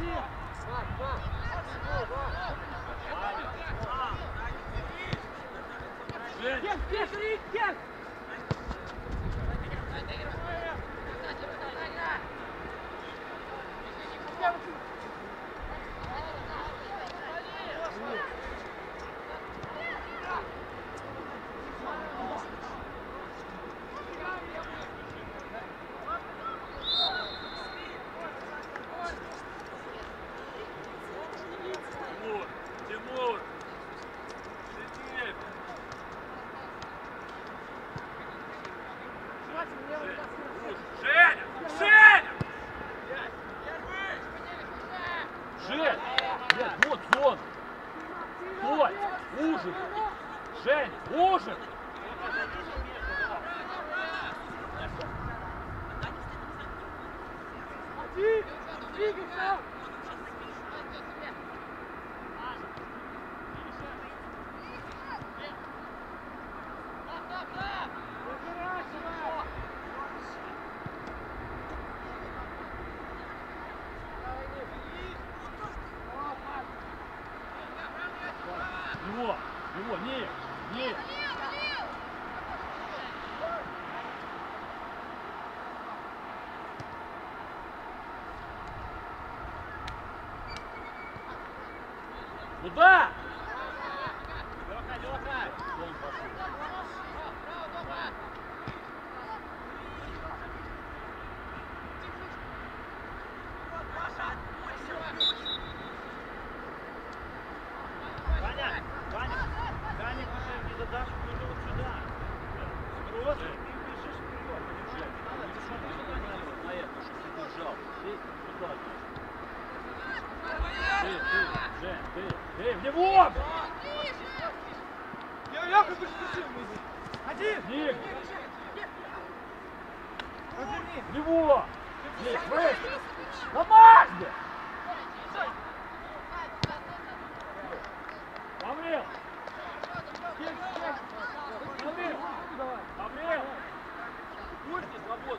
Куда? Ты, в него! Я как бы спешил. Один! Ник! Разверни! В него! Ник, выше! На Магде! Гаврил! Гаврил! Гаврил! Пусти свободу!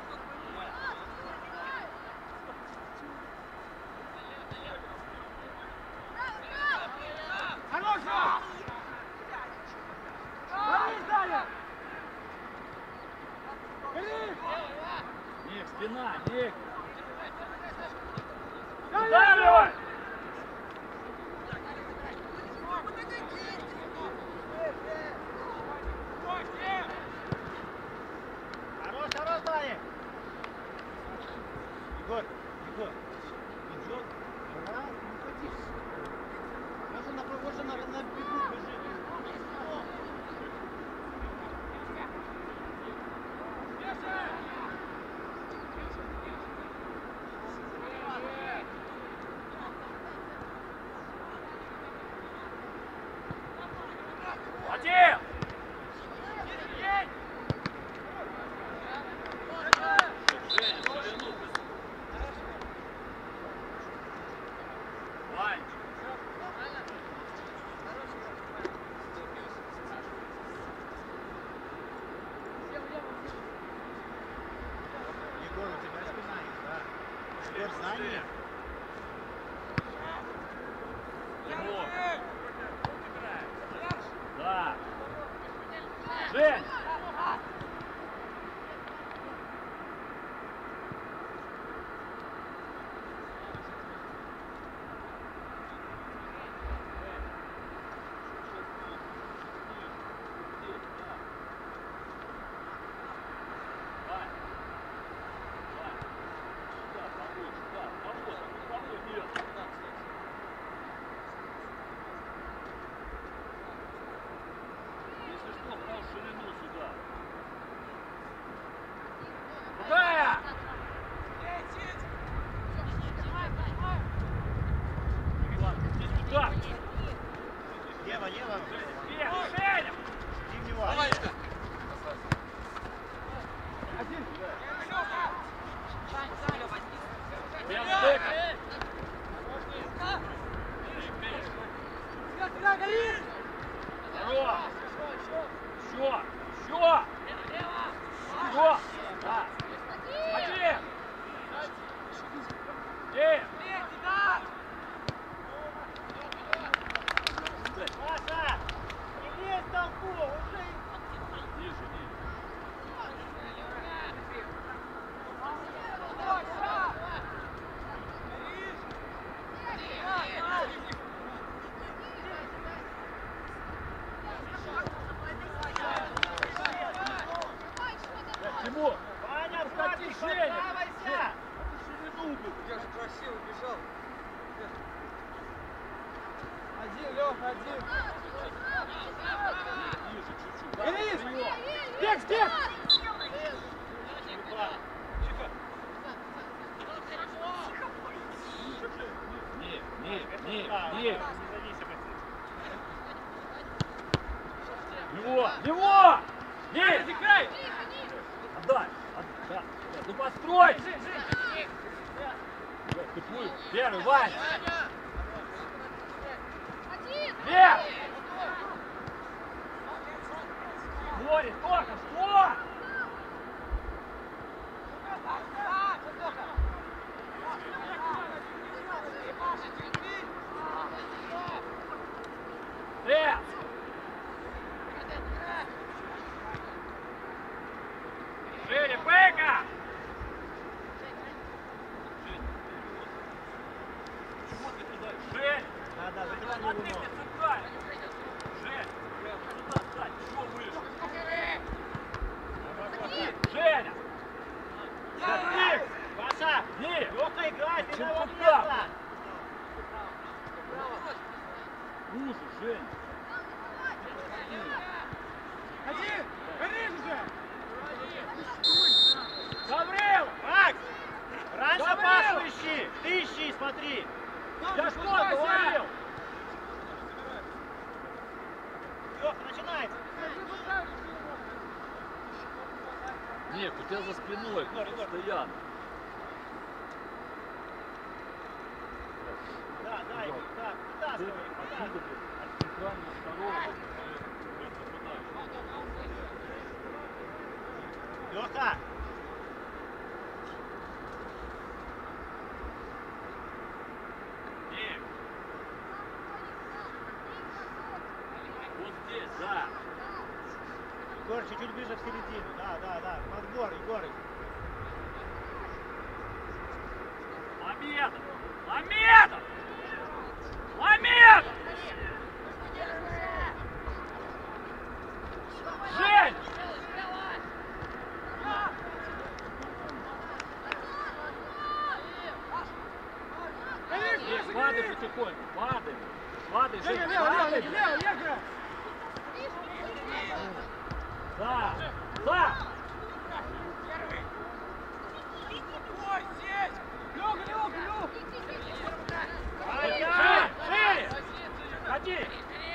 Ник, спина, Ник! Удавливай! Хорош, Даня! Егор, идет. Раз, не ходи. Можно на бегу бежит. Один! Егор, у тебя спина есть, да? Егор, сзади. Да! Жень! Ева. Женя! Иди в него. Один. Все! Да! Один! Денис! Стек, стек! Нет. Его! Нет! Отдай! Ну построй! Первый, Ваня! Вверх! Борис, только что? Вверх! Шире, Бэка! Почему ты туда? Жень! Да, закрывай его. Смотри, ты центральный! Жень! Сюда встань, еще выше! Женя! Смотри! Паша! Иди! Лёха, играй, ты Чем на его туда? место! Лучше, Жень! Один! Горишь уже! Гаврил! Макс! Раньше Гаврил! пасу ищи! Ты ищи, смотри! Я что говорил? Лёха, начинается! Нет, у тебя за спиной постоянно. Да, Игорь, да, вытаскивай, Откуда вытаскивай. ты? От центральной стороны. Лёха! Ник! Вот здесь, да! Егор, чуть-чуть ближе в середину. Да. Подбор, Егорыч. Мамедов! Мамедов! Мамедов! Жень! Ник, падай потихоньку, падай! Падай, Жень, падай! Лево! Да! Да! Лёга! Шире! Ходи!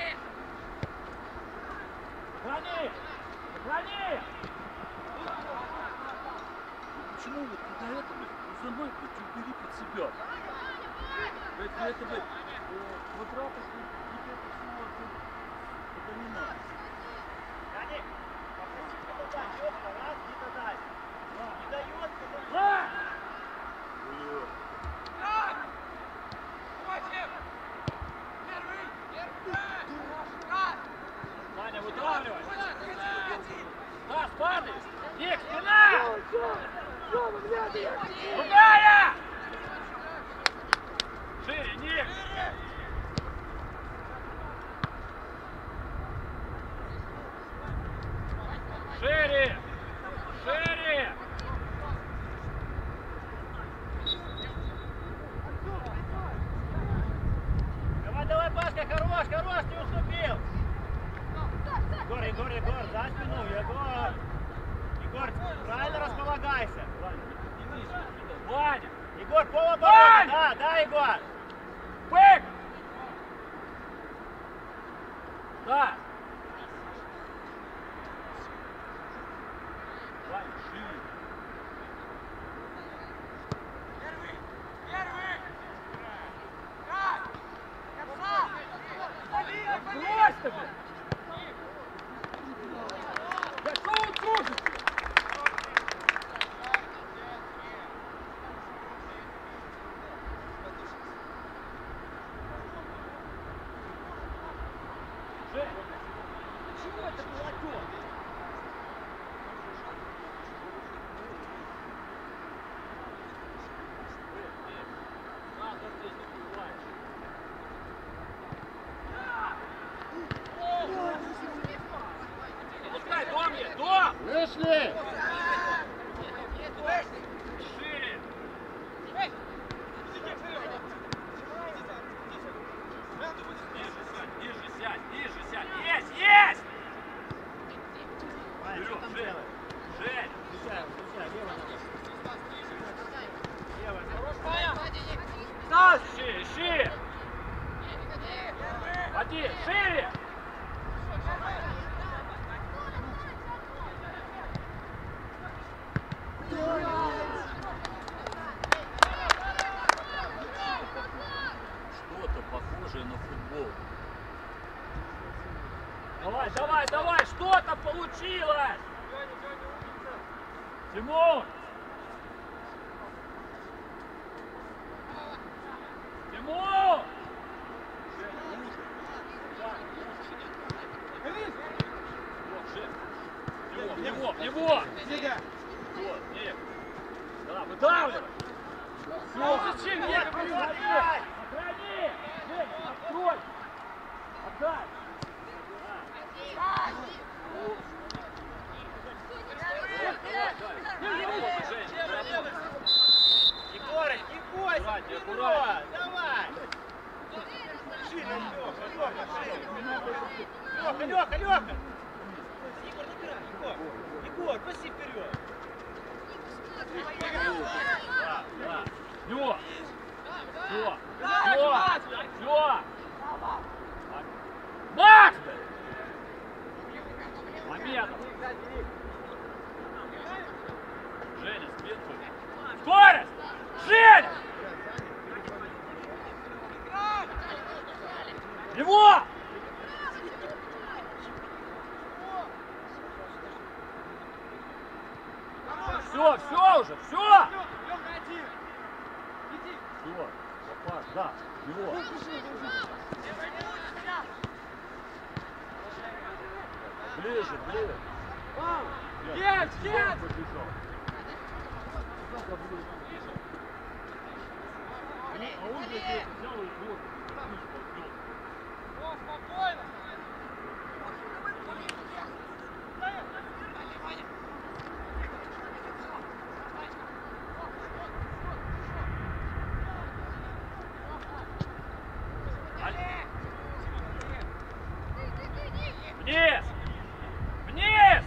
Храни! Почему вот когда это, блядь, за мной, блядь, чуть бери под себя? Блядь, это, блядь, квадратов, вот это все, это не надо. Яник, попусти туда, Лёха, раз, где-то дай. Не даёт, Да! Ваня, вытравливай! Стас, падай! Ник, спина! Другая! Шире, Ник! Шире! Шире! Давай, Пашка, хорош, не уступил. Егор, за спину, Егор, правильно располагайся. Ваня! Егор, полоборота, Вань! да, Егор. Бэк! Да! Ваня, шире! Брось-то, блядь! Да что вы трусите? Жень, почему это молодежь? Надо здесь не бывает. Пускай, дом есть, дом! Вышли! Шире! Ниже, Сань, ниже! ищи! Один, шире! Что-то похожее на футбол. Давай, давай, давай! Что-то получилось! Тимур! Тимур! В него, в него! Сига! Вот, нет. Да, выдавливай! Все, зачем? Нет, сохрани! Сохрани! Женя, открой! Отдай! Егорыч, не бойся, Аккуратнее, вперед! аккуратнее. Давай! Шире, Лёха, шире! Лёха! Егор, набирай, Егор, паси вперед! Да, да. Все! Все! Все! Все! Макс! Момент! Женя, спинку. Скорость! Женя! Его! Все уже, все! Лёха, один! Иди! Все, попас, да, его. Ближе, ближе. Есть, есть! Побежал. А он здесь взял и вот, подвел. О, спокойно! Вниз! Вниз!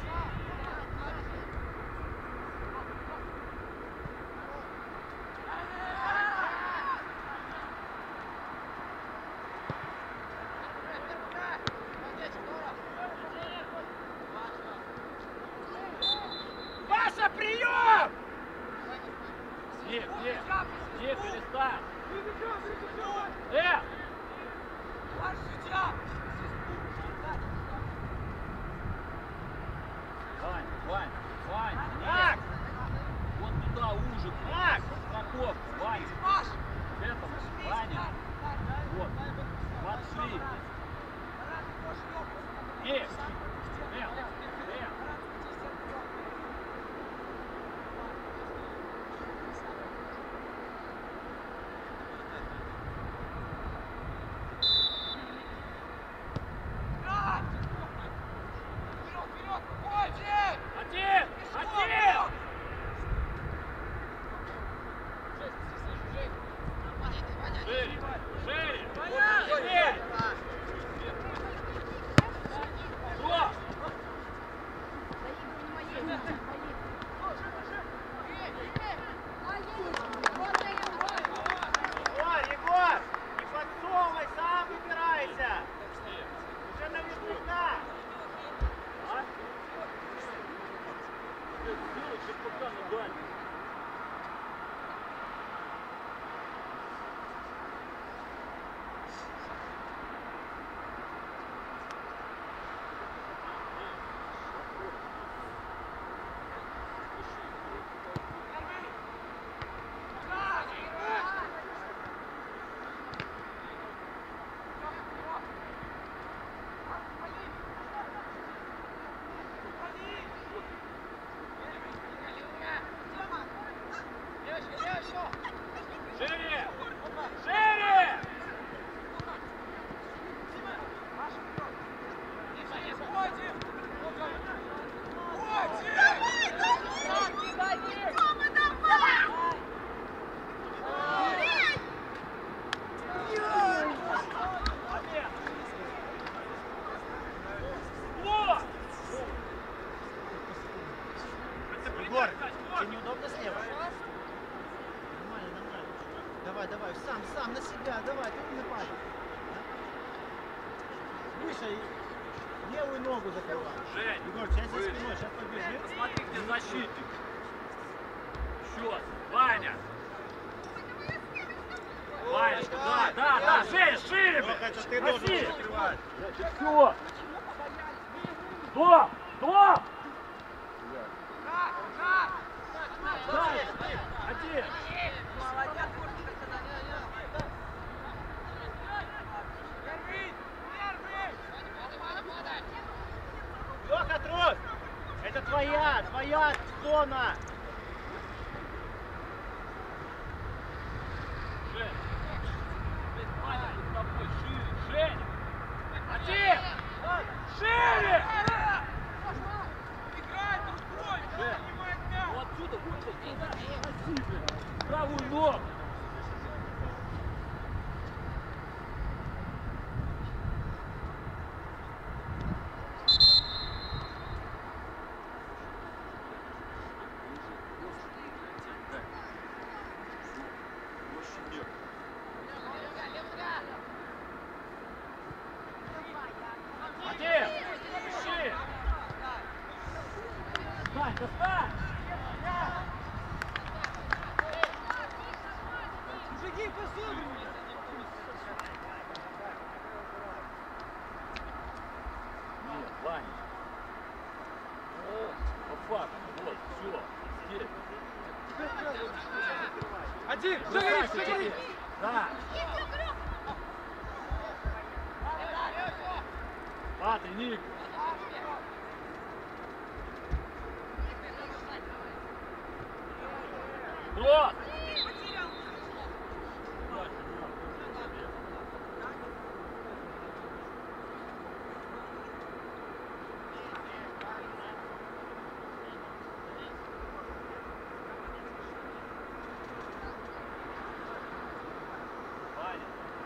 сам на себя, давай, ты умный парень. Выше, левую ногу закрывай. Жень, Егор, сейчас за выше. спиной, сейчас побежит. Посмотри, где защитник. Счет. Ваня. Ванечка, да, Жень, шире, Лёха, блядь. это ты должен Проси. закрывать. Все! Стоп! Стоп! Дай! Один! Лёха, труд! Это твоя зона! Жень. Ваня, с тобой шире. Женя. Один. Шире. Жень. Ну отсюда вышел. Проси, блядь. Правую ногу. Один. Шире. Достань, достань. Мужики, посуду! Нет, Ваня. По факту, вот, все. Здесь. Один! Бросай, Шагай, теперь. шагай! Да. Патри, Ник. Брос! Ваня.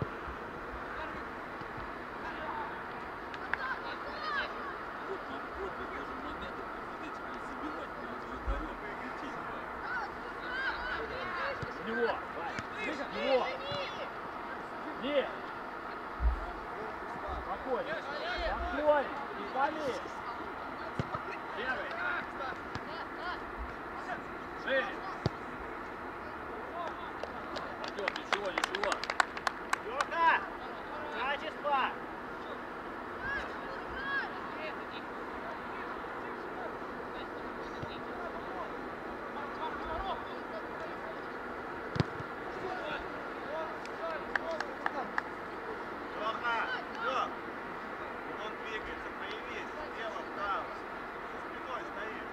Вот вы должен момент посидеть, забивать перед вратарем, лететь. В него, Ваня, в него. Нет. Спокойно, спокойно, не пали. Первый. Женя. Пойдет, ничего. Лёха! Качество! Лёха! Лёх! Он двигается, проявись. Слева, вправо. За спиной стоит.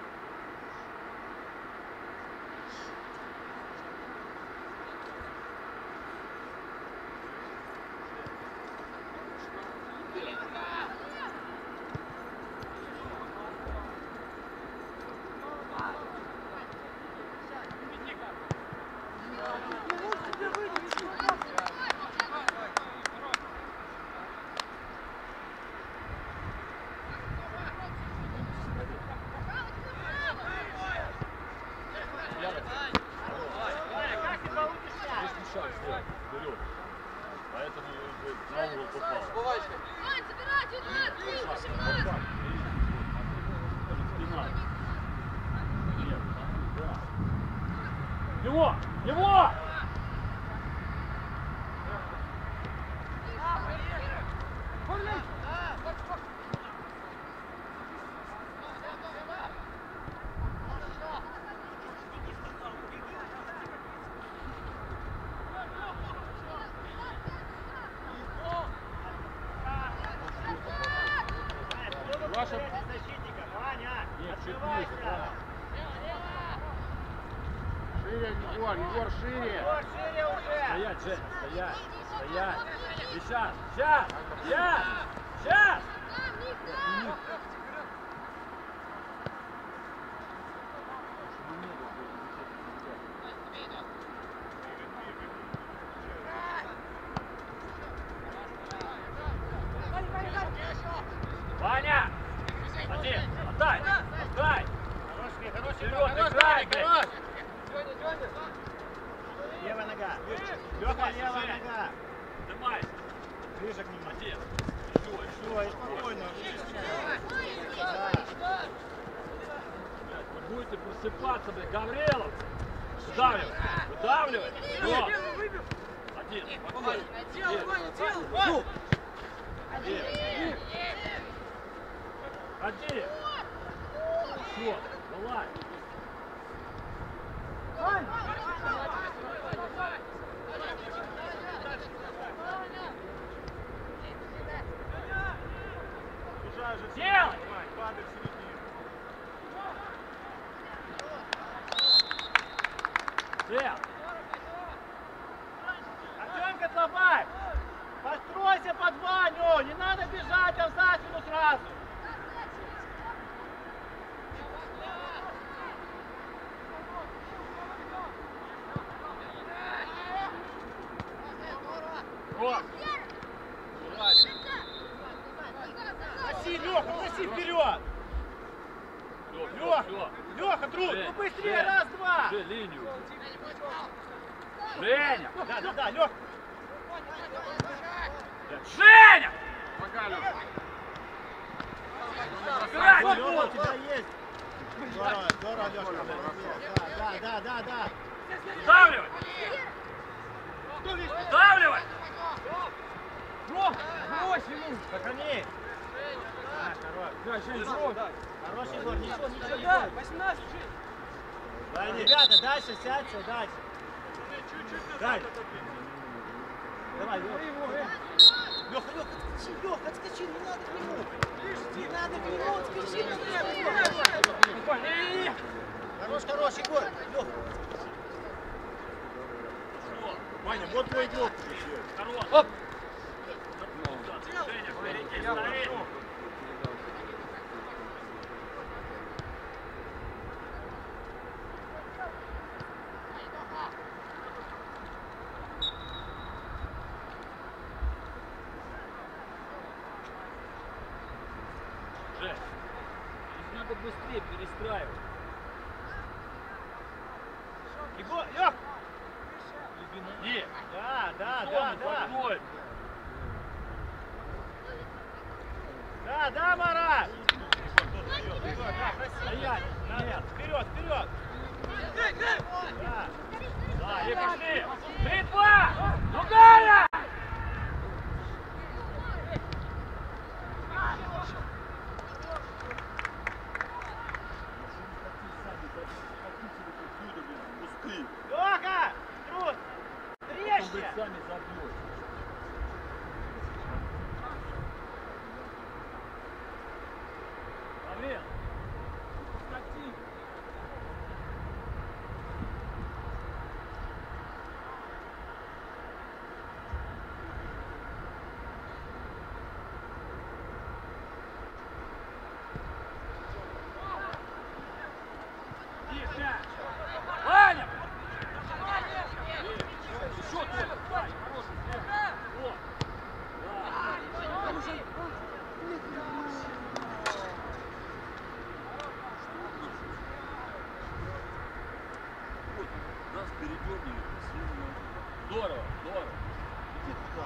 Ваня, как ты получишься? Лишний шаг сделал вперед. Поэтому на угол попал. Вань, забирайте удар! Блин, Шаг, нажимай! шаг. Может, спина. Нет, да. Его! Его! Ваша... Защитника, Ваня! Нет, чуть Открывайся! ниже, да. Шире, Егор, шире! Егор, шире уже! Стоять, Жень, стоять! И сейчас! Ваня! Один! Отдай! Хороший, Вперед, играй, блядь! Левая нога. Лёха, левая нога. ближе к нему. Один. Все, и спокойно. Вы будете просыпаться, блядь, Гаврилов! Выдавливай! Выдавливай! Вот! Один! Спокойно! Дело, Ваня, дело! Один! Один! Все! Давай! Бежай же. Делай! Падай в середину. Дел! Артемка, слабай! Постройся под Ваню! Не надо бежать, а в спину сразу! Рот! Носи, Леха, носи вперед! Леха! Леха, друг, Жень, ну быстрее, Жень, раз, два! Держи линию! Женя! Да, Леха! Женя! Пока, Леша. Играй! Вот, у тебя есть! Здорово, Леша! Да! Выдавливай! Выдавливай! Брось ему! Сохрани! Хороший Егор, ничего, Егор! 18 жить! Ребята, дальше сядьте, дальше! Дай! Давай, Леха, отскочи, не надо к нему! Не надо к нему, отскочи, Хорош, Егор! Леха! Ваня, вот твой игрок. Хорош! Оп! Женя, впереди стоит! Жень, их надо быстрее перестраивать. Егор, Лех! Нет! Да! Спокойно. Да, Марат! Стоять! Нет! Вперед! Да! Да, и пошли! 3-2! Другая! Леха! Труд! Трещи! Сами забьете. Гаврил! Скати! Тише! Ваня! Еще только! Ваня, хороший! Вот! Нас передернули, Здорово! иди туда.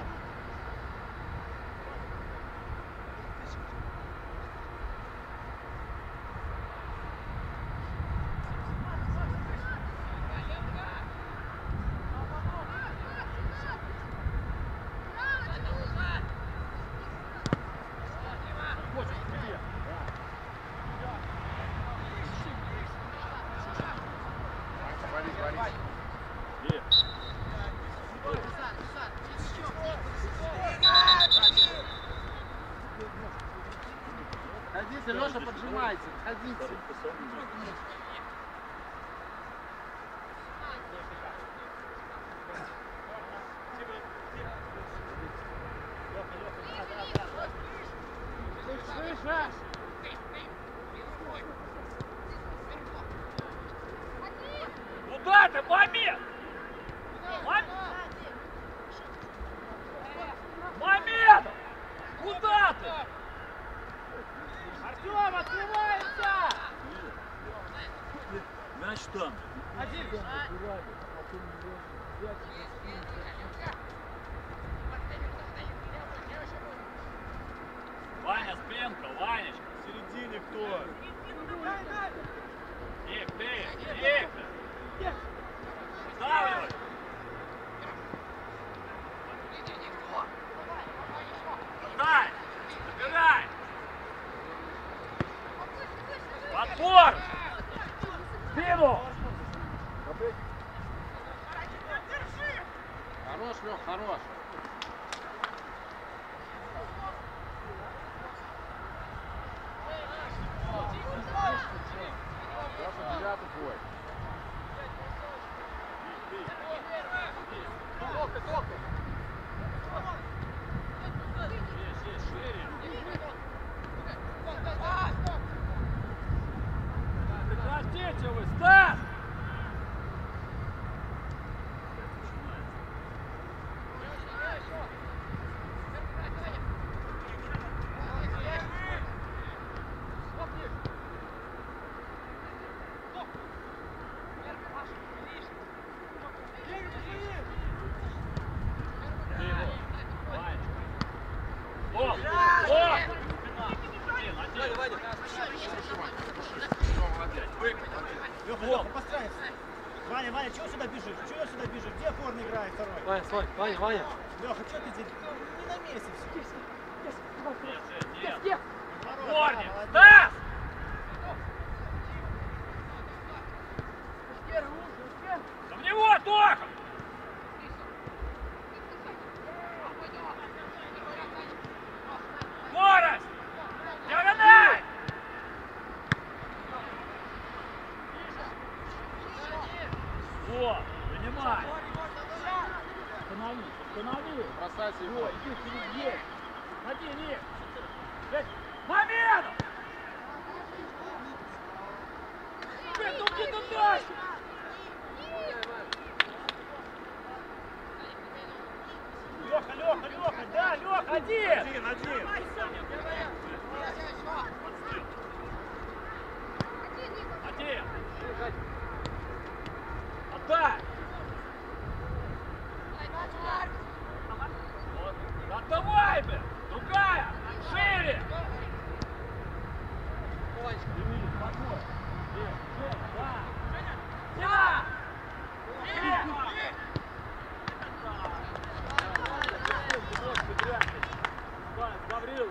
Хочешь, тебе! Борис. Ходите, Леша, поджимайте. Ходите. Куда ты, Мамед? Мамед! Куда ты? Артем, открывается! Ленка, Ванечка. В середине кто? Ник, ты, Ник. Ставливай. Дай, забирай. Подбор. Спину. Хорош, Лёх, хорош. Лёша, девятый твой. Прекратите вы, Стас! Леха, постарайся. Ваня, чего сюда бежишь? Чего сюда бежишь? Где опорный играет второй? Ваня, стой, Ваня. Леха, что ты здесь? Не на месте все. Нет. Корни! Стас! Да в него, Тоха! Скорость! Диагональ! О, принимай! Останови! Бросайся его. О, иди впереди! Ходи, Ник! Момент! Ну где-то дальше! Леха, да, Леха, Один! Один. Один! Отдай! Вот. Отдавай, блин! Другая! Шире! Да! Гаврилов!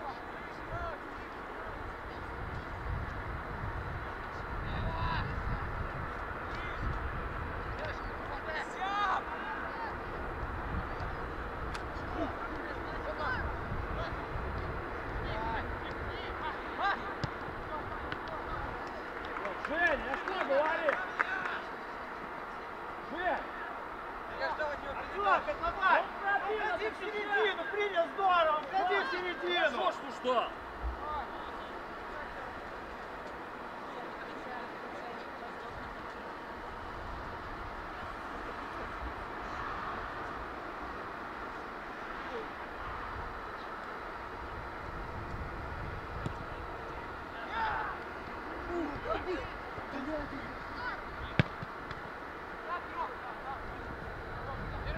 Женя, я что говорю? Жень! Леха, давай! Входи в середину, принял здорово! Входи в середину! Что?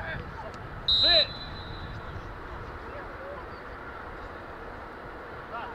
Жень!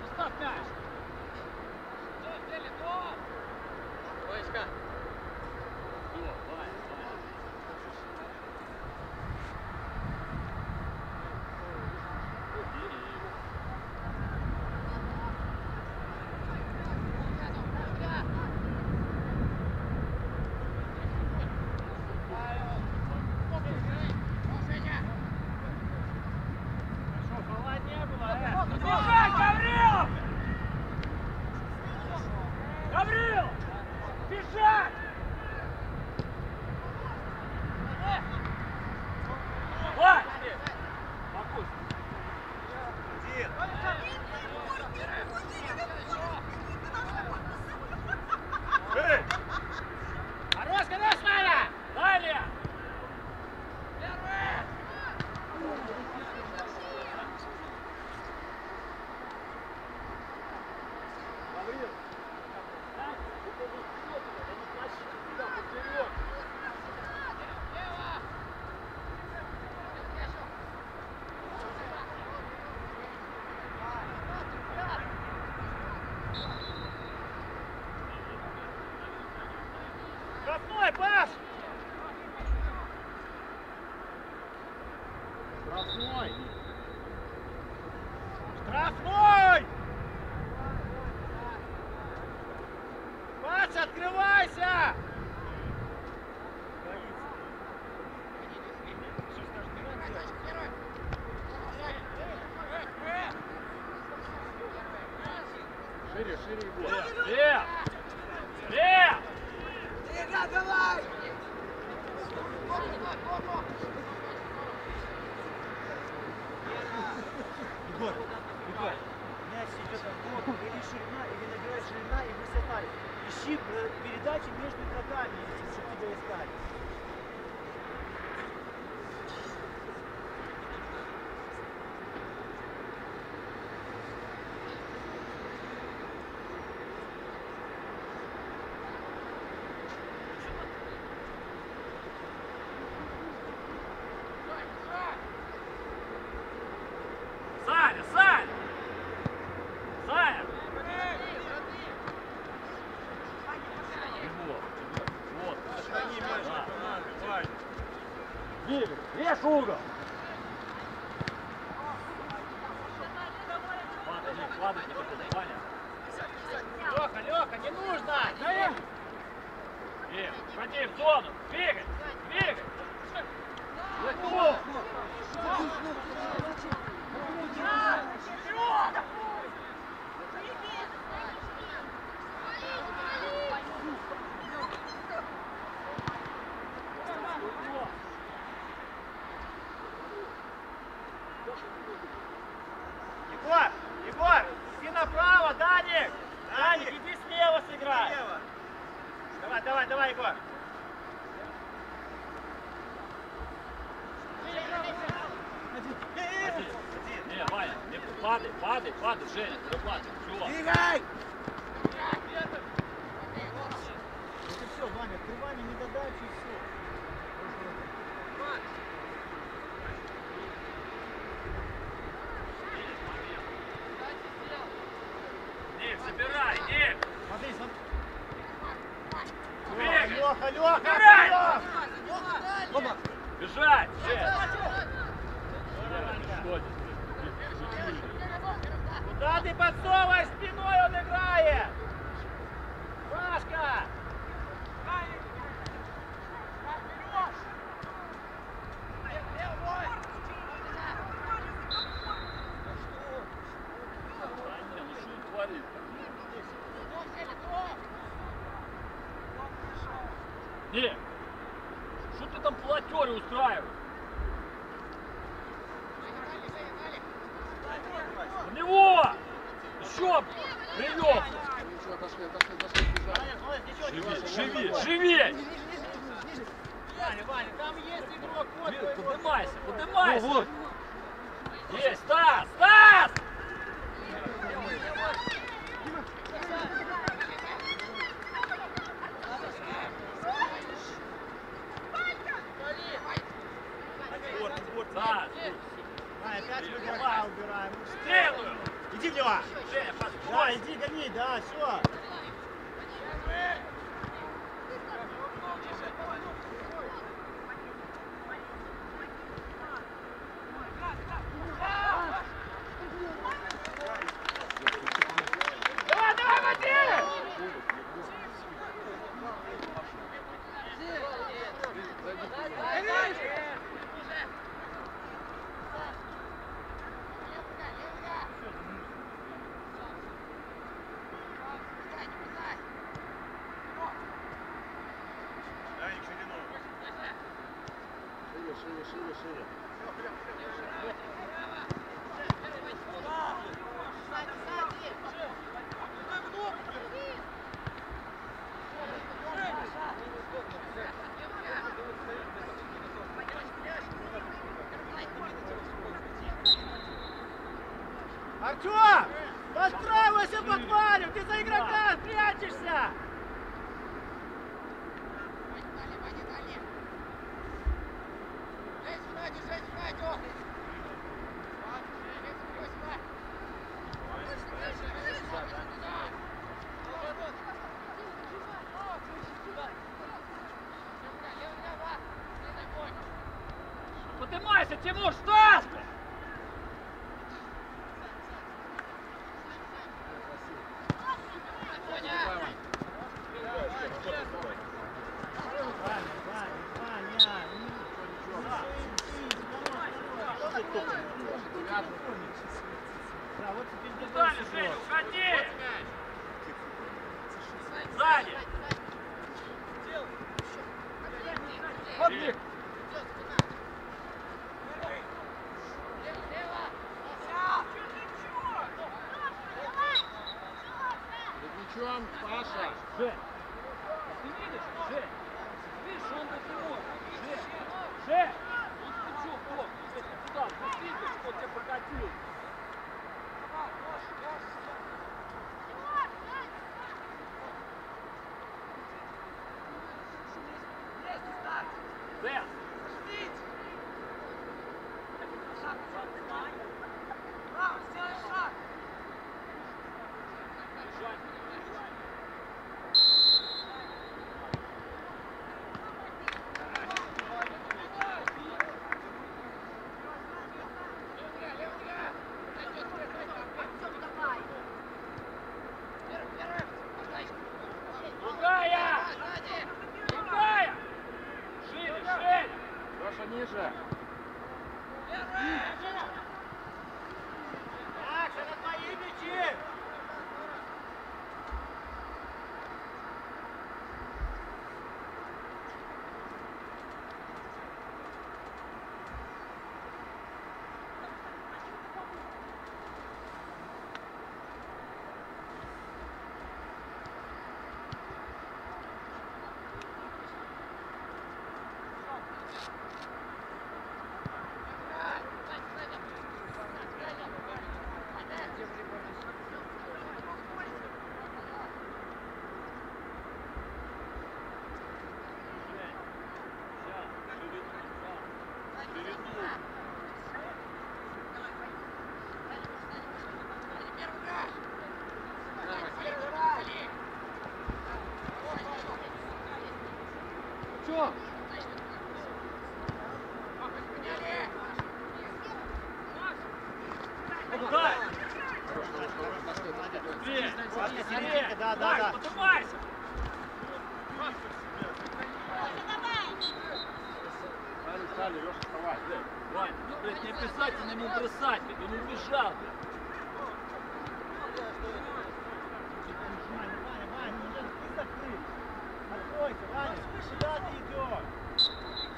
Штрафной! Штрафной! Паша, открывайся! Шире, шире его. Лев! Лев! Егор, Егор, мяч идет в бок, или ширина, или набирает ширина и высота. Ищи передачи между игроками, чтобы тебя искать. Саня, Саня! Саня! Его. Вот. Сохрани мяч для команды, Вань. Двигай. Режь угол. Ладно, не ладно, не подходи, Ваня. Леха, Леха, не нужно! Ходи в зону. Двигай. Двигай. Легко. Егор, Егор, иди направо, Даник! Даник, иди слева сыграй! Слева. Давай, давай, давай, Егор! Не, Ваня, не падай, падай, падай, Женя, зарабатывай. Все. Двигай! Это все, Ваня, открывание, недодачи и все. Ник, забирай, Ник. Смотри, смотри. Бегай. Леха, Леха, Забирай. Леха! Бежать, Женя. Куда ты подсовываешь спиной, он играет? Пашка! Ник, что ты там платеры устраиваешь? У него! Еще прием! Ничего, отошли, отошли, отошли. бежать. Живи, живи! Ваня, Ваня, там есть игрок, вот твой игрок. Поднимайся, поднимайся! Вот. Есть, Стас! Стас! Стас! Ваня, опять мы игрока убираем. Сделаю! Иди в него! Женя, Да, подходи! иди гони, да, все. Давай, давай, Матвей! Даник, ширину. Шире, шире, шире, шире. Артем! Подстраивайся под Ваню! Ты за игрока прячешься! Поднимайся, Тимур, Стас! Да, вот теперь не Дали, Женя, уходи! Сзади! Подбег. Мячом, Паша. Жень, ты видишь? Жень, видишь, что он так не может. Жень, Жень, ну ты что, Бог, куда? Посмотри, что тебя покатил. Дэн! Другая! Другая! Шире, шире! Леша, ниже. Так, это твои мячи! Чё? Дай! Сильнее, Быстрее! да, Давай, да. поднимайся! Стали, Леша, вставай. Вань, ну, блядь, не обязательно ему бросать, блядь, он убежал, блядь. Ваня, Ваня, Ваня, ну ты закрыт. Откройся, Ваня, куда ты идешь?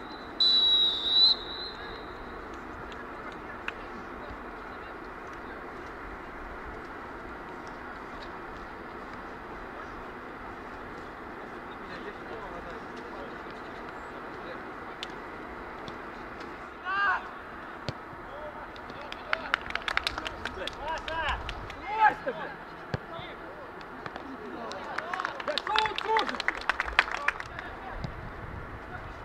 Паша! Брось-то, блядь! Да что он трудится?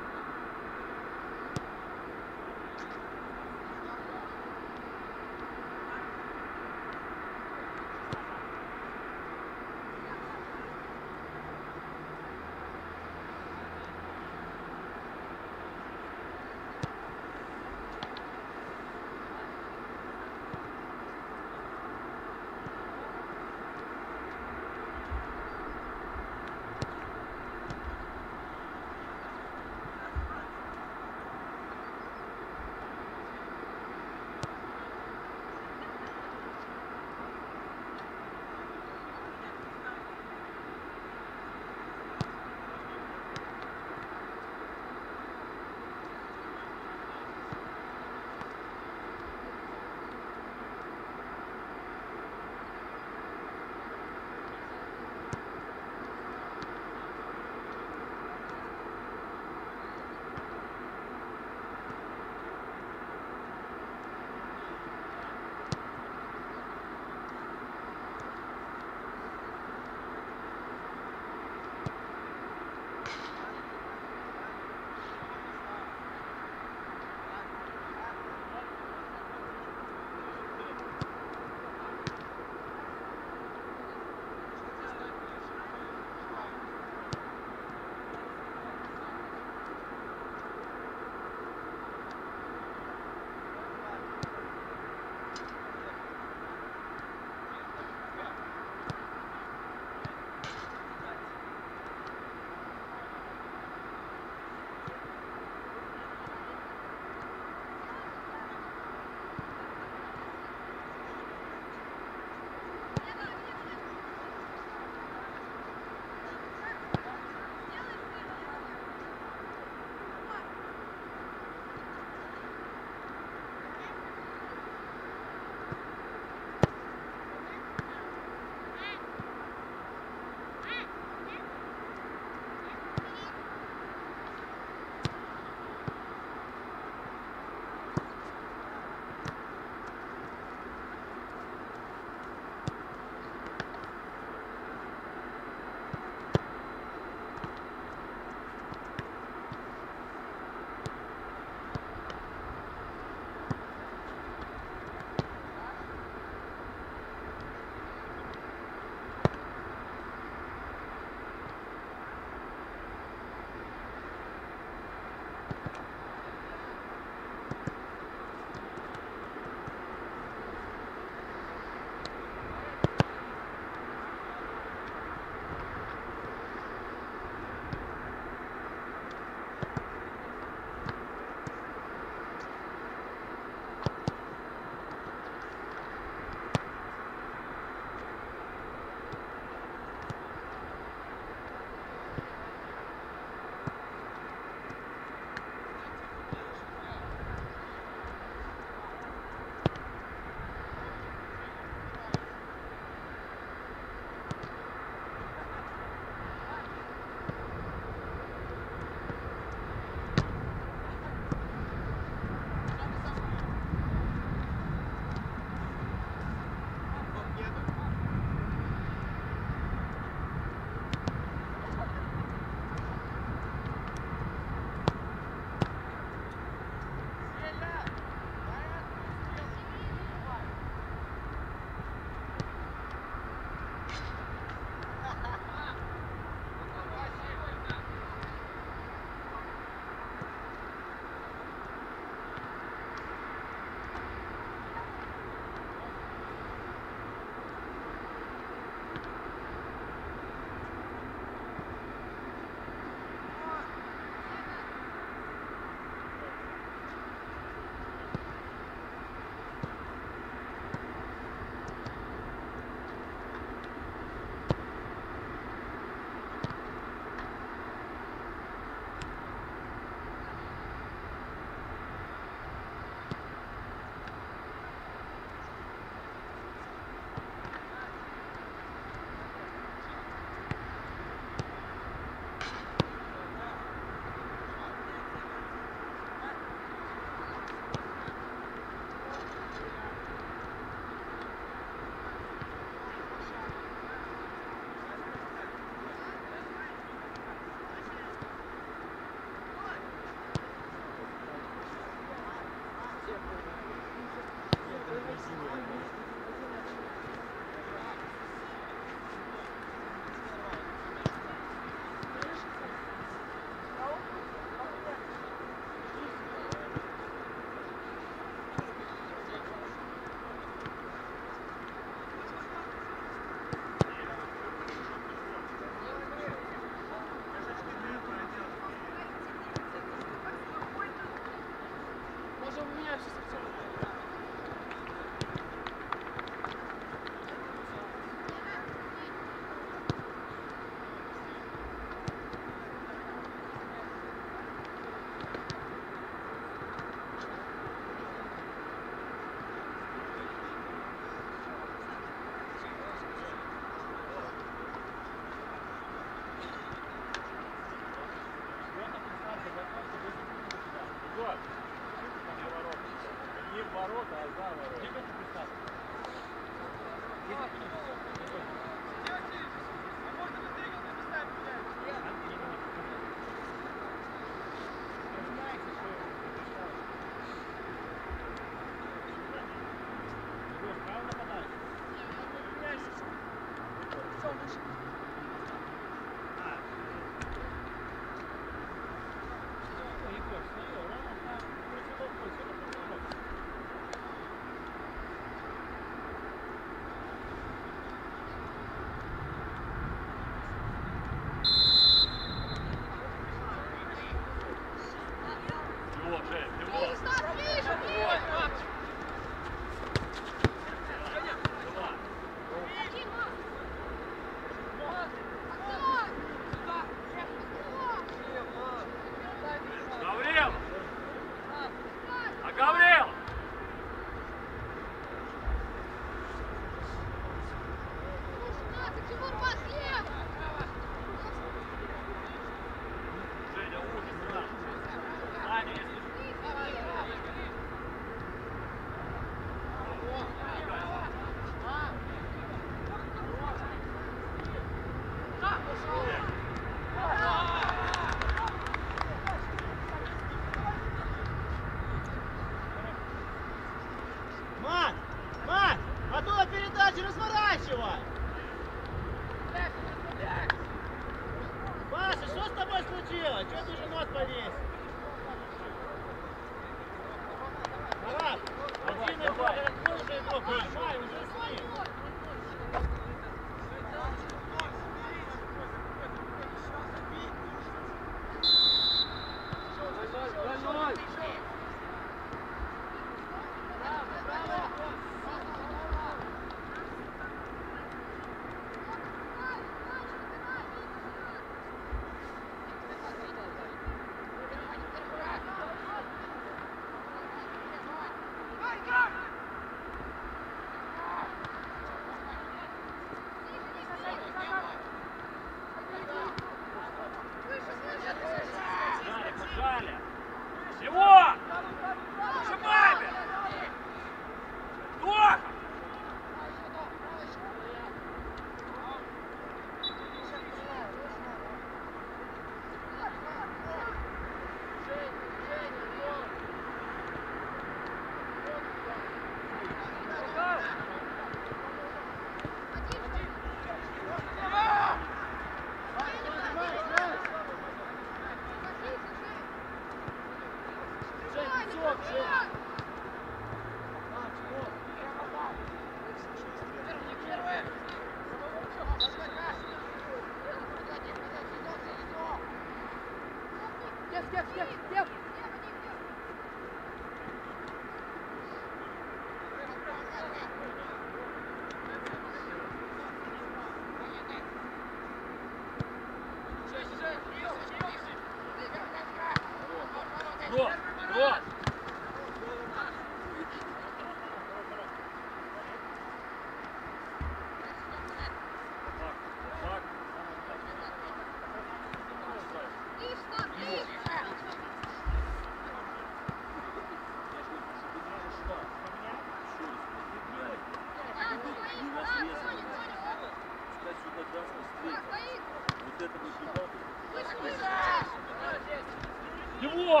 Готов!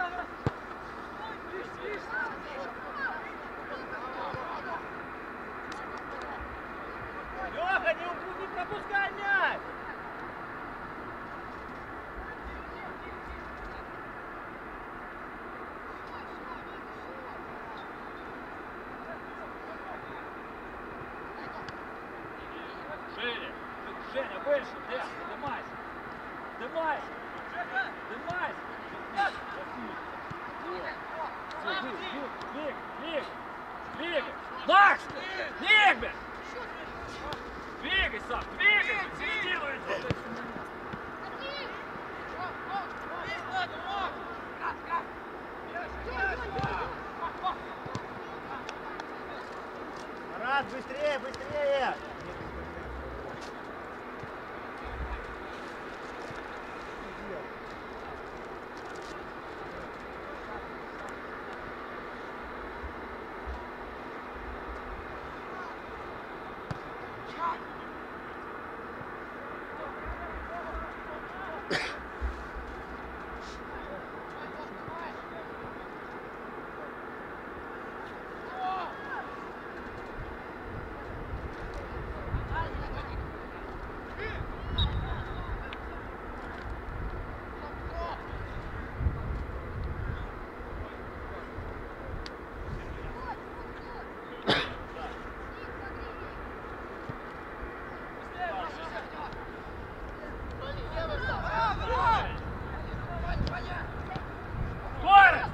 Леха, не пропускай мяч! Шире! Женя, выше! Поднимайся! Поднимайся! Поднимайся! Двигай! Макс! Двигай! Двигай сам! Двигай! Середину иди! Марат, быстрее, быстрее! Скорость!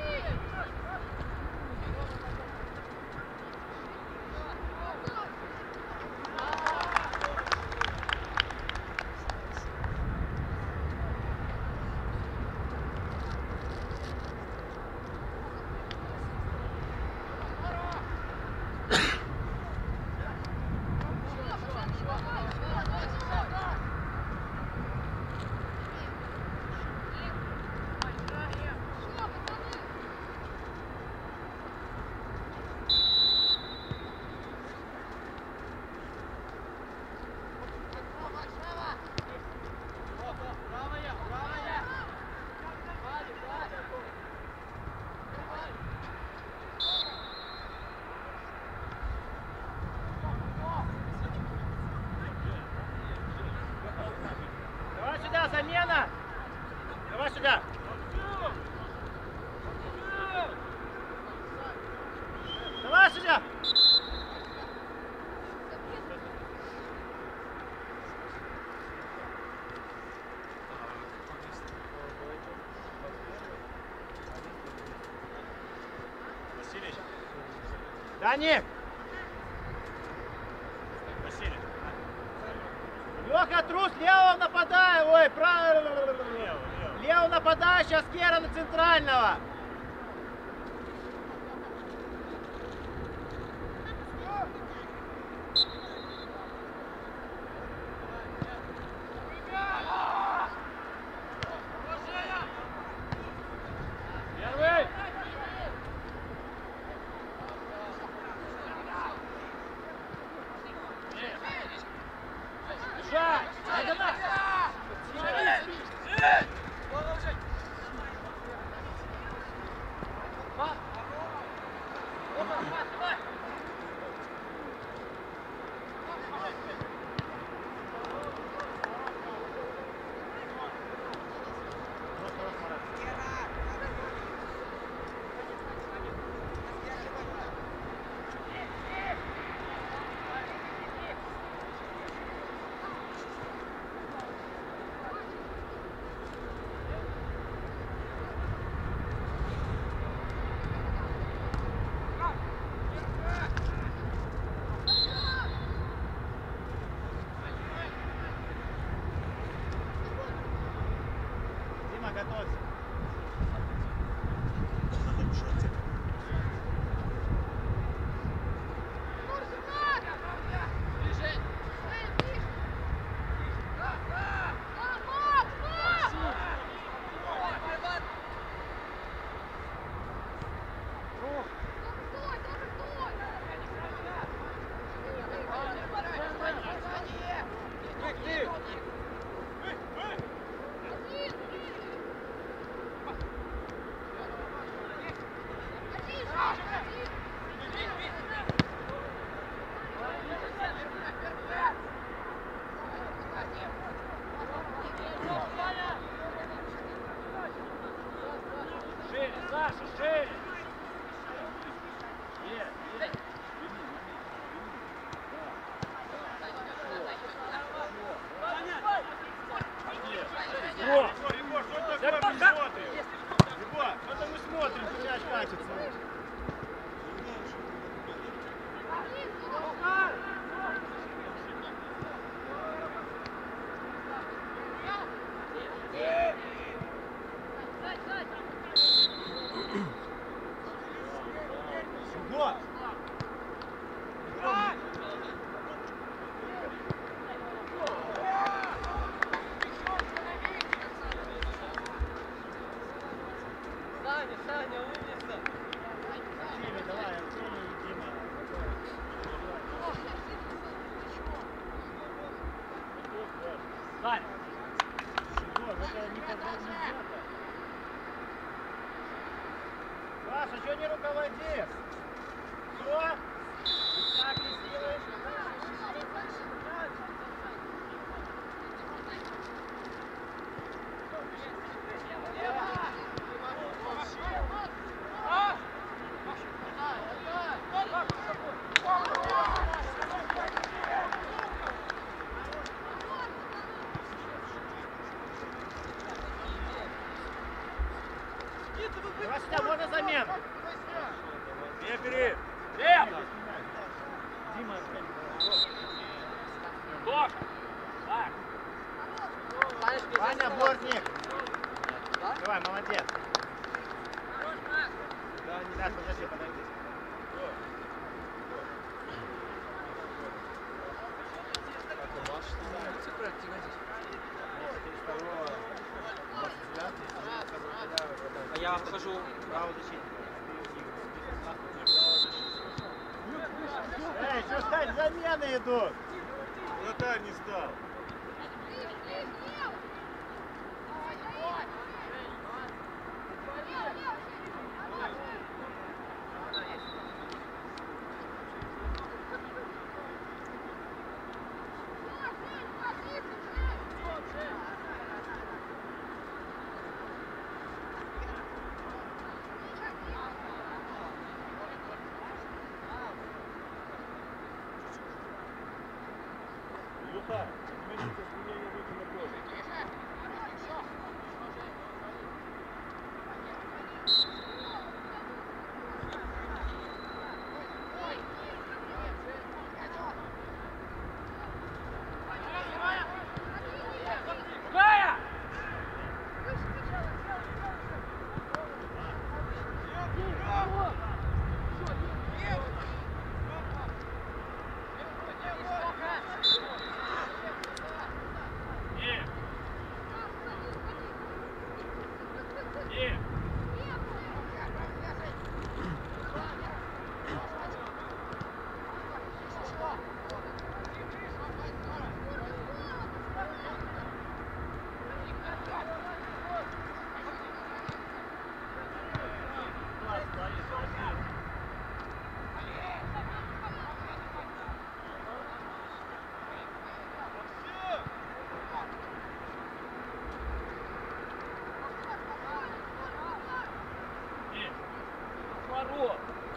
Давай сюда, замена! Давай сюда! Давай сюда! Василий. Даник! Василий. Леха, трус, лево нападай! Ой, правильно! Лево нападай, сейчас Кера на центрального! Первый! Бежать! Догонай! Сань, Егор, это не позволит нельзя-то. Саша, что не руководишь? Все? И так не сделаешь? Вася, можно замену? Не бери. Лев! Дима, Тош! Так, Ваня, бортник. Давай, молодец. Да, подожди, подожди. А я обхожу. Эй, что стать, замены идут. Вратарь не стал. Илюха, изменится изменение выйти на поле. Гая! Нет! Нет! Нет! Разворот!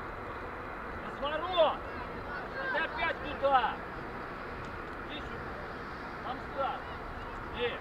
Разворот! Ты опять туда! Иди сюда! Там старт! Нет!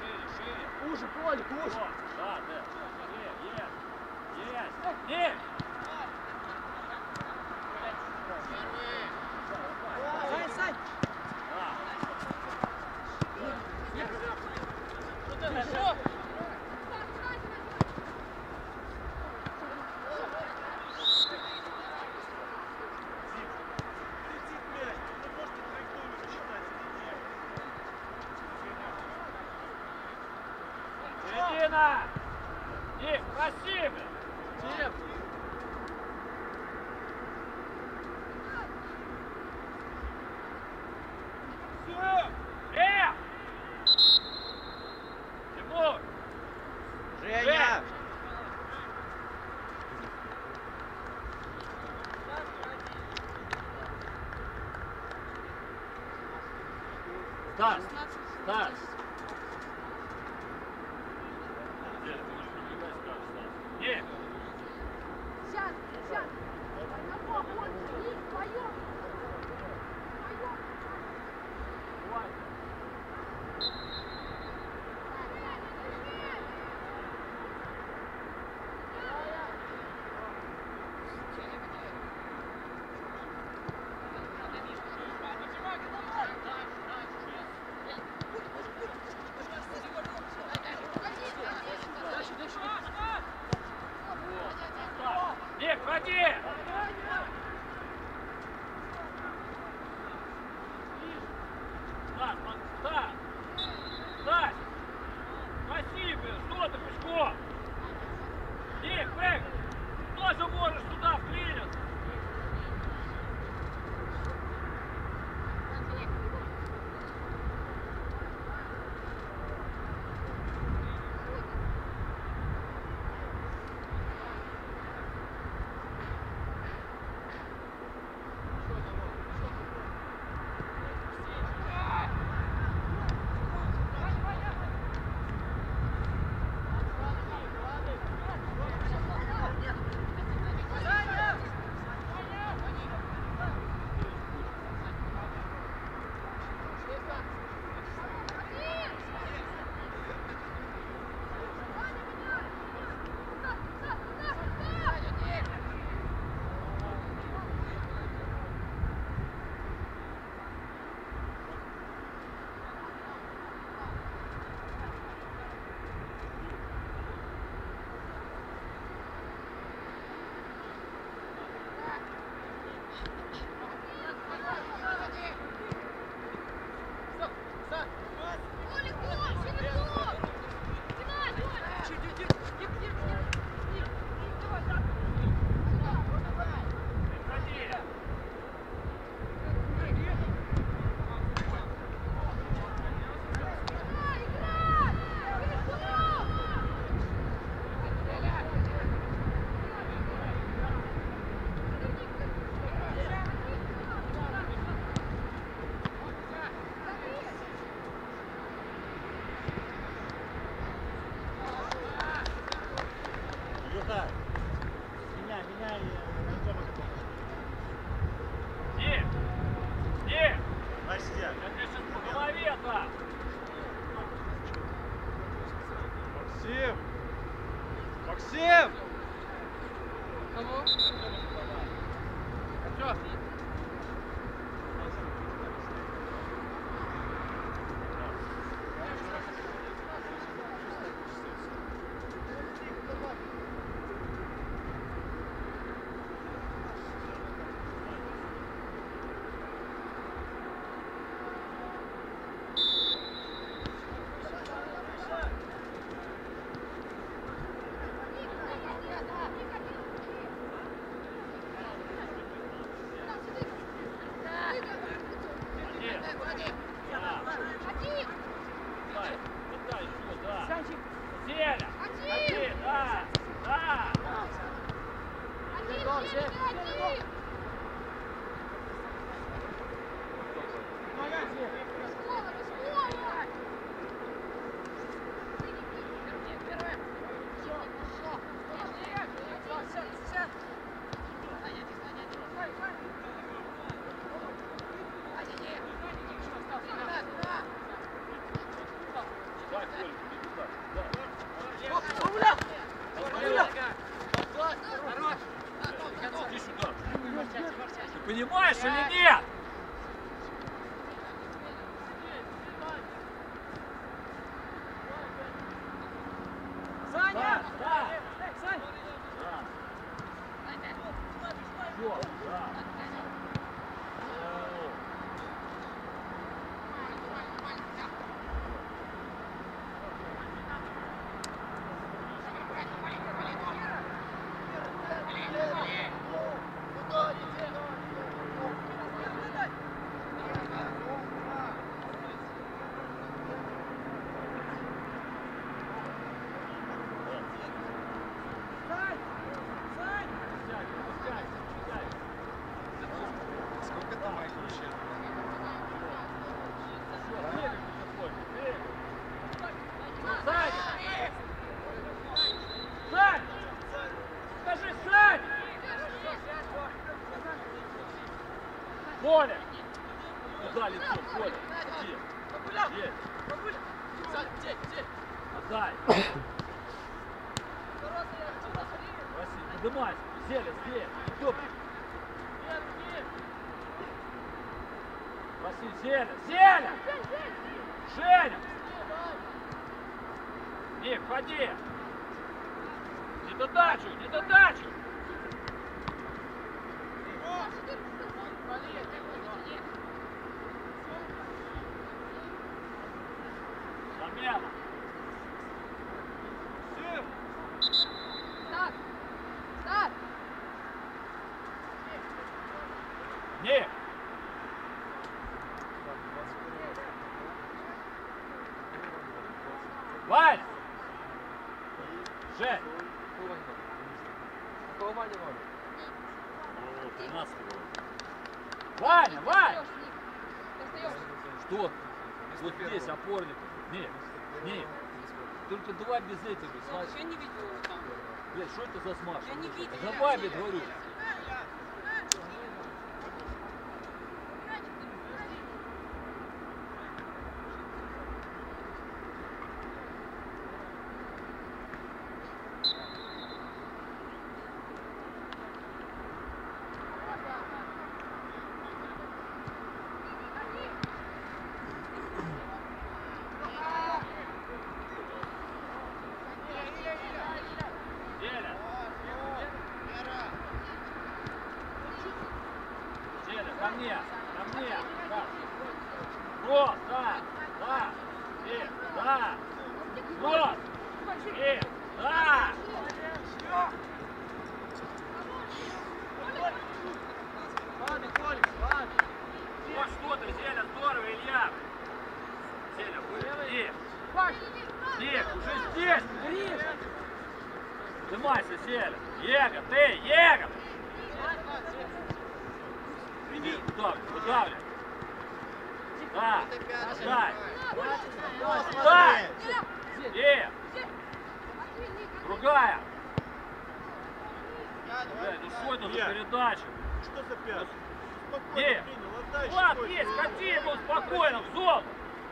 Уже, Толик, уже. Да, да. Есть. Есть. Спасибо! Тим! Тимур! Женя! Стас! Стас! Нет! Сейчас, сейчас. Одного больше. И вдвоем. Вдвоем. Ник, ходи! Стас, Стас! Стас! Спасибо! Что ты, Пешков? Ник, Бэк! Тоже можешь туда вклиниться! Юта! Меняй Артема какого-то. Ник! Ник! Давай сидят. Я тебе сейчас по голове дам! Максим! Максим! Кого? Что? Селя! Ходи! Да! Да! Так, Коля, иди сюда. Ты понимаешь или нет? Саня! Да! Саня! Всё, да. Коля! Куда лицо, Коля? Где? Есть. Отдай. Василий, поднимайся. Зеля, здесь. Идем. Василий, Зеля. Зеля! Женя! Ник, ходи. Не додачу, не додачу. Замена. Старт! Старт! Ник. Вань! Жень! Какого Ваня вам? 13 Ваня, Вань! Что? Вот здесь опорник. Нет, нет. Только давай без этого. Я не видела его там. Блядь, что это за смаш? Я не видела. Давай, блядь, говорю. Зеля! Зеля, ко мне! Ко мне! Да! Вот, да! Да! Да! Вот! Да! Ладно, Коля, ладно. Вот что ты, Зеля, здорово, Илья! Зеля, выйди! Ник, уже здесь! Поднимайся, Зеля! Ега, ты, Ега! Иди, удавливай! Да! Отдай! Отдай! Другая! Блядь, ну что это за передача? Что за пятый? Спокойно Нет. принял, отдай Влад, щекой. есть, кати его спокойно, в зону!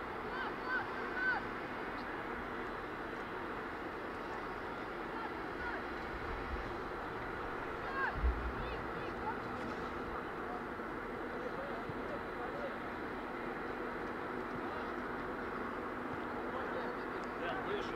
Дэн, выше.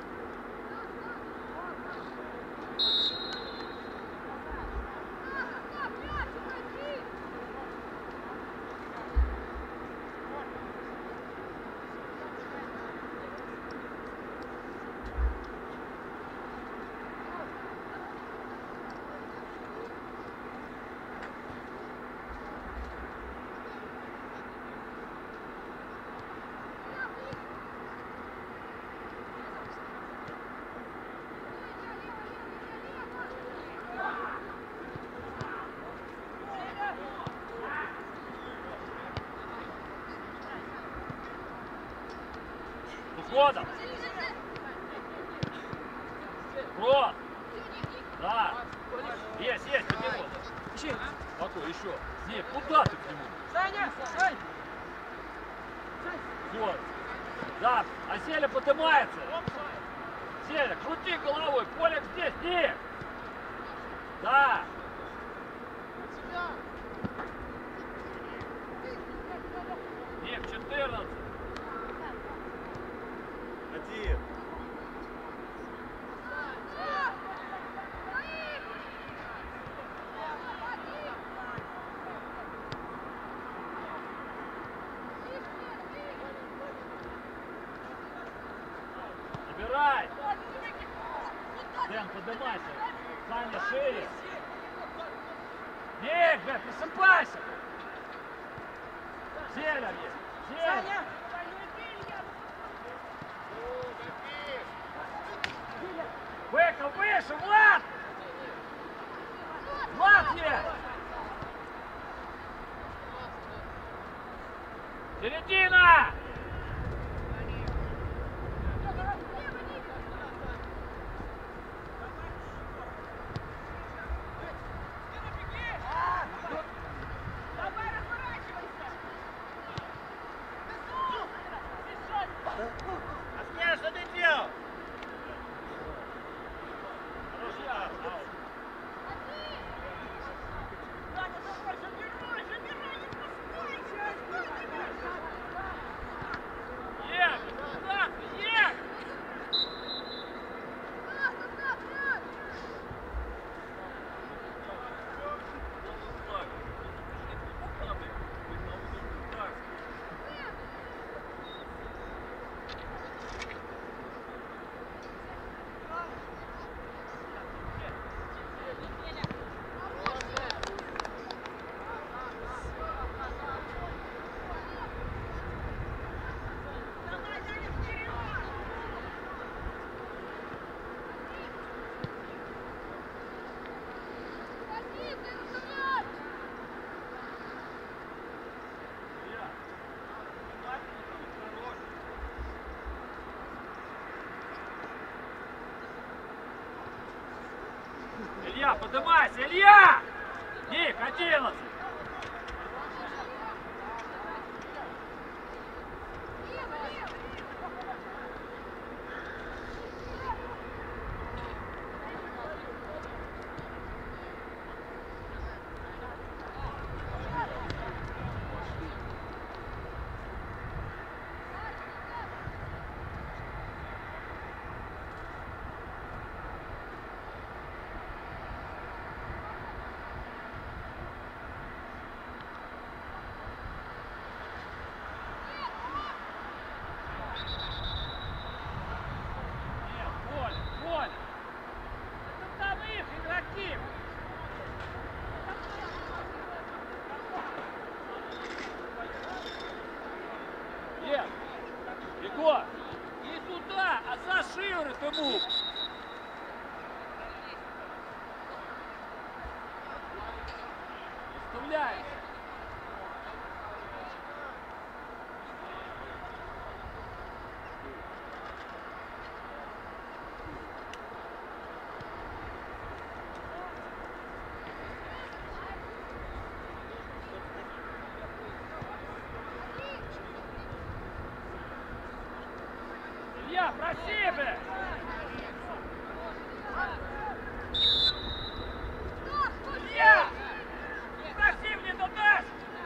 Уходом! Про! Да! Есть, есть, тебе вот! Какой еще? Нет, куда ты к нему? Саня! Сань! Все. Да, а Селя поднимается. Селя, крути головой, Полик здесь, нет! Да! Ник, 14. Один. Набирай! Дэн, поднимайся. Саня, шире. Ник, блядь, просыпайся! Селя есть! Селя! Быков выше, Влад! Влад есть! Середина! Илья, поднимайся, Илья! Ник, 11! Егор, не туда, а за шиворот ему. Оставляешь. Илья, проси бы! Илья! Проси мне туда!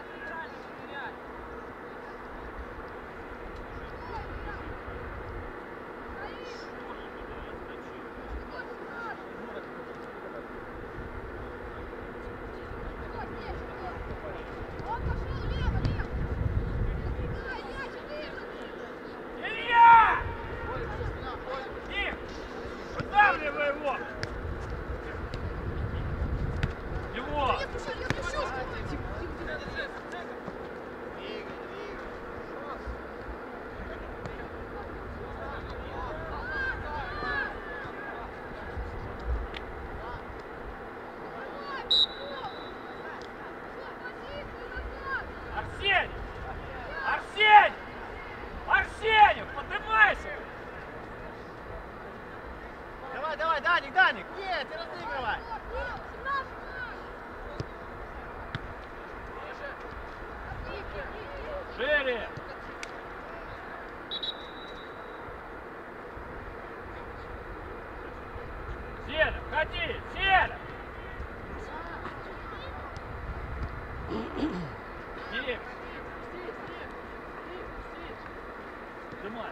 Илья! Ник, выдавливай его! Его! Арсений! Арсений! Арсений, поднимайся! Давай, давай, Даник, Даник! Нет, ты разыгрывай! Шире! Селя, входи! Селя! Ник! Поднимай!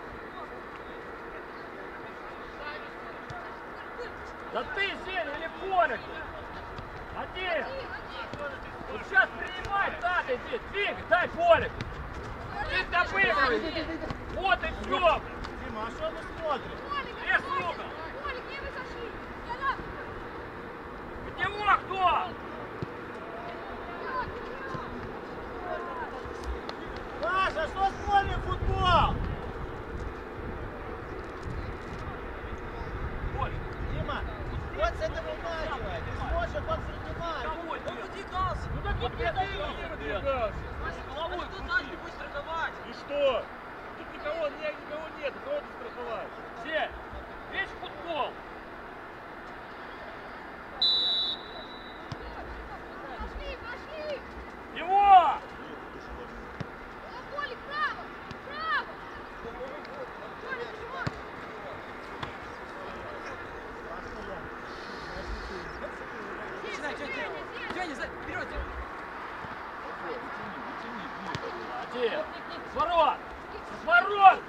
Да ты, Селя, или Полик? Один! Вот сейчас принимать надо, иди, двигай, дай Полик! Ты допрыгивай! Вот и все! Дима, а что мы смотрим? Лес угол! Него кто? Паша, что смотрим футбол? Полик! Дима, вот с этого матча, ты сможешь концентровать. Кого это? Ну так вот это ты выдвигался. головой крути. Будешь страховать. И что? Тут никого нет, кого ты страховать? Сель, весь футбол! Его! Молодец! Ворот! Ворот!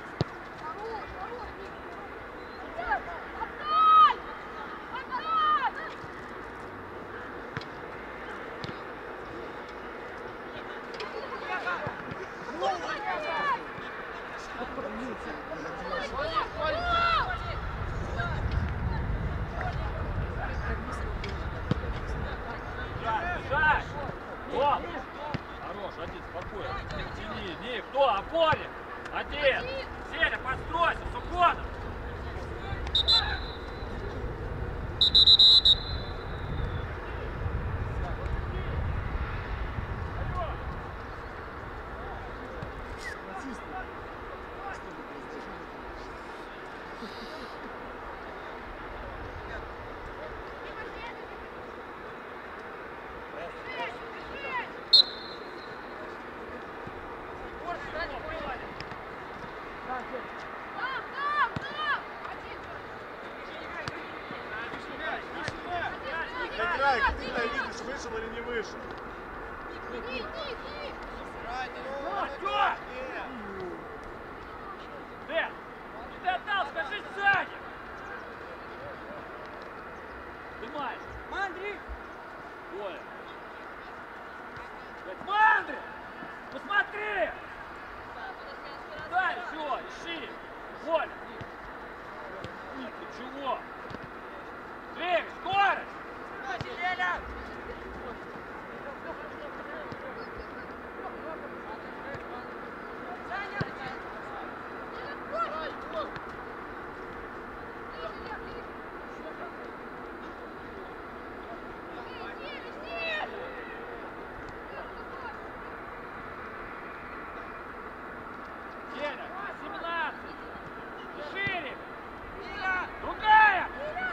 Бежать! О! Хорош, один, спокойно. Тяни, не, кто? Опорник! Один! Селя, постройся, с уходом! Играй, ты видишь, вышел или не вышел. Чё? Дэн, ты отдал, скажи сзади. Снимай. Мандри! Коля. Мандри! Посмотри! Дай, все, ищи! Коля! Ты чего? Двигай, скорость! Селя! Деня, 17! Шире! Другая!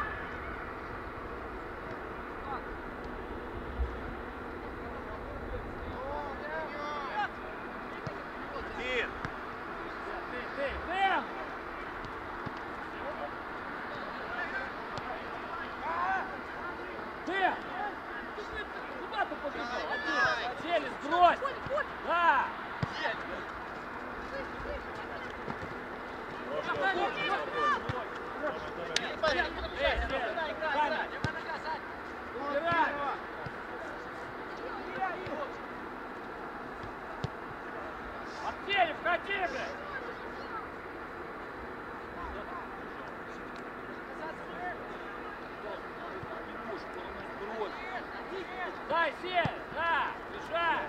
Дин, Ты, Дэн! Дэн! Куда ты побежал? Один! Сбрось! Да! Артель, входи, блядь! Дай, Сель! Да! Бежай!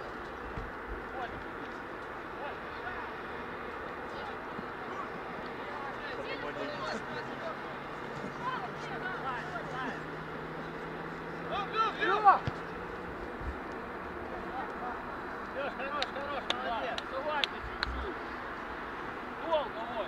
Хорош, молодец! Сувайте чуть-чуть! Долго вот!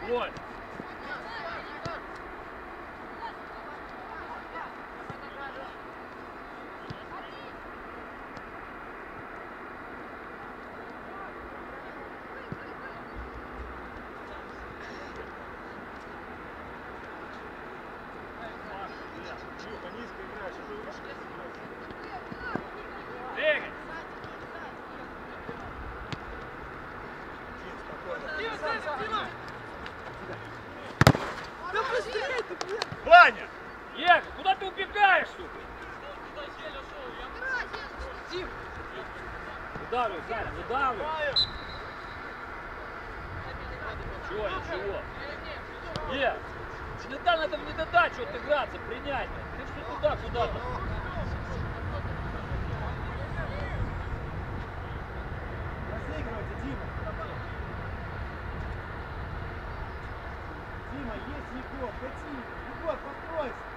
Воль. Илюха, низко играешь, уже выше играешь. Двигай. Ваня! Егор, куда ты убегаешь, сука? Выдавливай, Саня, выдавливай. Ничего, ничего. Не надо в недодачу отыграться, принять. Ты все туда, куда-то. Разыгрывайте, Дима. Дима, есть Егор, кати. Егор, подкройся.